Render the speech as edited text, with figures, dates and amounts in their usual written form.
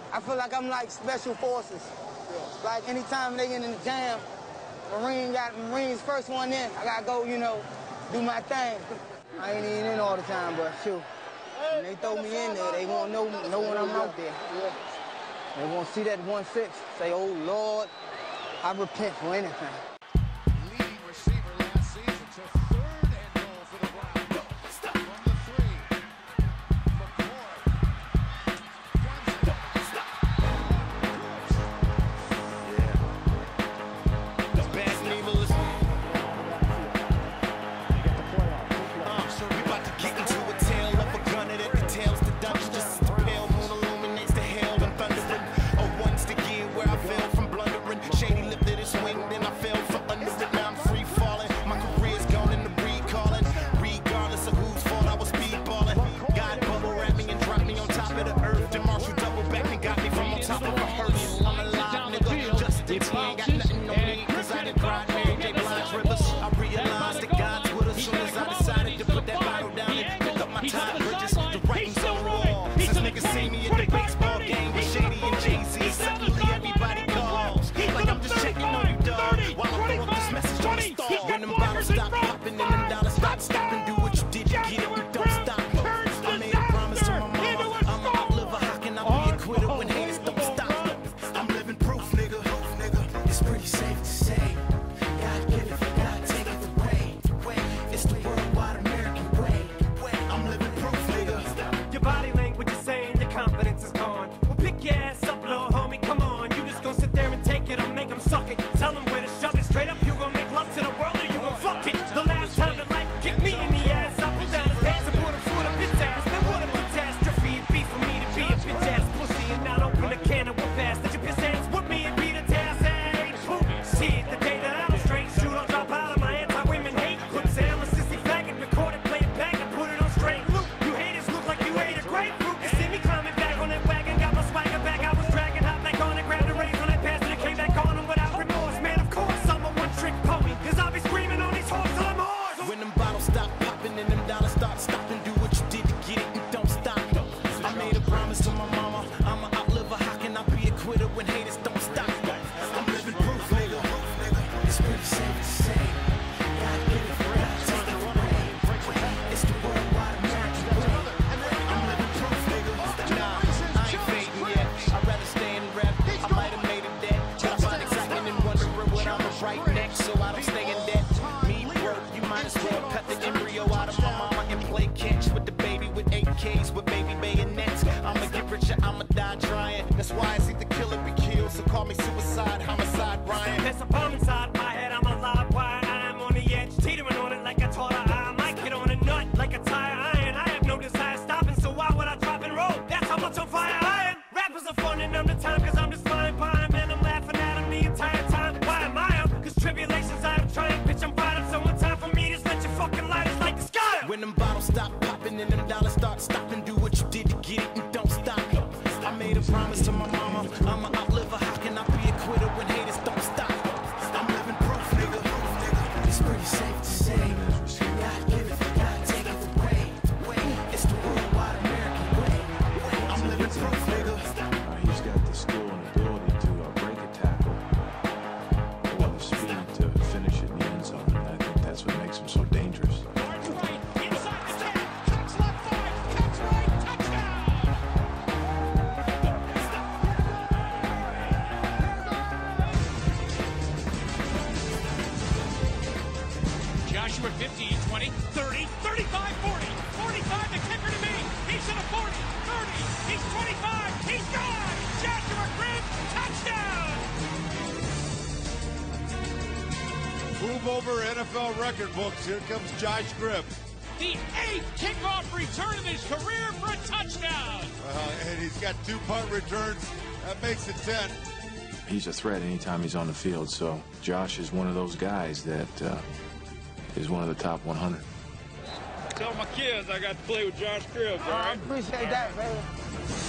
I feel like I'm like special forces. Like anytime they get in the jam, Marines first one in, I gotta go, you know, do my thing. I ain't even in all the time, but shoot. When they throw me in there, they won't know when I'm out there. They won't see that 1-6, say, oh Lord, I repent for anything. Leading receiver last season to 3rd and goal for the Browns. Stop from the 3. McCoy. Stop. Yeah. The bad and evil is. So we about to get into a tale of a gunner that details the dungeon. Just as the pale moon illuminates the hail and thundering. Oh, once the gear where I fell from blundering. Shady lifted his wing, then I fell from under it. Now I'm free falling. My career's gone in the recalling. Regardless of whose fault I was speedballing. God bubble wrapped me and dropped me on top of the earth. Then Marshall double back and got me from on top of a hearse. I'm alive, nigga. Just in time, got nothing on me. Cause I done cried Mary J. Blige rivers. I realized that God's with us soon as I decided to put that bottle down and pick up my Todd Bridges. The writing's on the wall. Since niggas see me at the baseball game with Shady and Jay-Z, suddenly everybody calls. Like I'm just checking on you, dog. While I'm throwing this message on the stall. When them bottles stop popping and them dollars stop stopping, do what you did to get it, you don't stop. I made a promise to my mama, I'ma outlive her. How can I be a quitter when haters don't stop? I'm living proof, nigga. It's pretty safe to say, God give it, God take it away. It's the worldwide American way. I'm living proof, nigga. Your body language is saying your confidence is gone. Well, pick your ass up, little homie, come on. You just gonna sit there and take it or make them suck it. Tell them where to shove it. Straight up, you gonna make love to the world or you gon' fuck it. The last time that life kicked me in the ass, I pulled down his pants and put a foot up his ass. Then what a catastrophe it'd be for me to be a bitch ass pussy and not open a can of whoop ass. That your piss ass with me and be the task. Hey, shit, the day that I was straight, shoot, I'll drop out of my anti-women hate. Clip Sam, a sissy faggot, record it, play it back and put it on straight loop. You haters look like you ate a grapefruit. You see me climbing back on that wagon, got my swagger back. I was dragging hot back on it, grabbed the reins on that pass and it came back on them without remorse. Man, of course, I'm a one-trick pony, cause I'll be screaming on these hoes till I'm hoarse. When them bottles stop popping and them dollars start stopping, do what you did to get it and don't stop. I made a promise to my mama, I'ma outlive her. How can I be a quitter when haters don't stop? I'm living proof, nigga. It's pretty safe to say, God give it, God take it away. It's the worldwide American way. I'm living proof, nigga. Nah, I ain't fading yet. I'd rather stay in rap. I might have made it that, but I find excitement and wondering what I'ma write next, so I don't stay in debt. Me broke, you might as well cut the embryo out of my mama and play catch with the baby with 8Ks with baby bayonets. I'ma get richer, I'ma die trying. That's why it's either kill or be killed. So call me suicide, homicide, Ryan. There's a bomb inside my head, I'm alive, why I'm on the edge, teetering on it like I taught her. I might hit on a nut like a tire iron. I have no desire stopping, so why would I drop and roll? That's how much on fire I am. Rappers are fun and I'm the time, cause I'm just flying by him and I'm laughing at him the entire time. Why am I up? Cause tribulations I am trying, bitch, I'm fired up. So one time for me, just let your fucking lighters like the sky up. When them bottles stop popping and them dollars start stopping, do what you did to get it and don't stop. I made a promise to my mama, I'ma outlive her. How can I be a quitter when haters don't stop? I'm living proof, nigga. It's pretty safe to say, God give it, God take it away. It's the worldwide American way. I'm living proof, nigga. He's got the skill and ability to break a tackle, or the speed to finish it in the end zone, and I think that's what makes him so dangerous. Joshua 15, 20, 30, 35, 40, 45, the kicker to me. He's in a 40, 30, he's 25, he's gone. Joshua Cribb, touchdown. Move over NFL record books. Here comes Josh Cribb. The 8th kickoff return of his career for a touchdown. And he's got 2 punt returns. That makes it 10. He's a threat anytime he's on the field, so Josh is one of those guys that is one of the top 100. Tell my kids I got to play with Josh Cribb, all right? I appreciate that, baby.